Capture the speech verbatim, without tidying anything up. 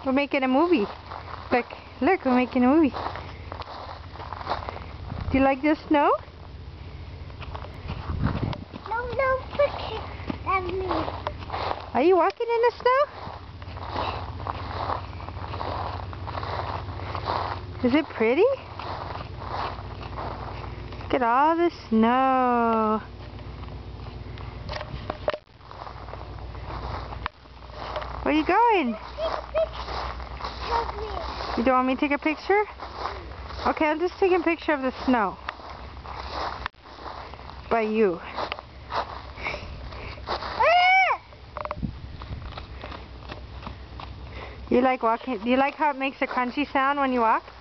We're making a movie. Look, look, we're making a movie. Do you like the snow? No, no, look at me. Are you walking in the snow? Is it pretty? Look at all the snow. Where are you going? You don't want me to take a picture? Okay, I'm just taking a picture of the snow. By you. You like walking? Do you like how it makes a crunchy sound when you walk?